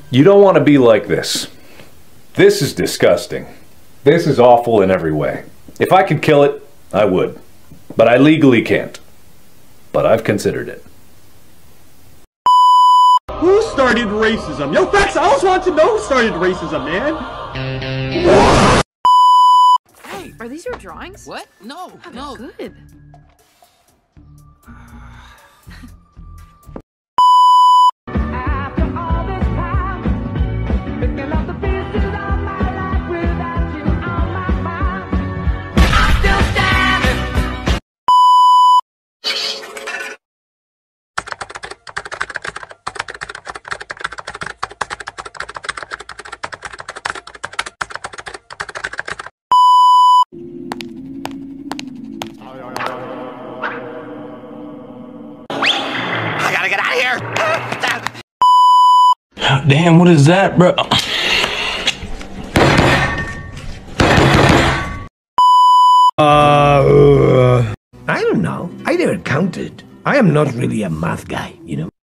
You don't want to be like this. This is disgusting. This is awful in every way. If I could kill it, I would. But I legally can't. But I've considered it. Who started racism? Yo, facts, I always want to know who started racism, man. Hey, are these your drawings? What? No, Oh, no. good. I gotta get out of here. Damn, what is that, bro? I don't know. I never counted. I am not really a math guy, you know?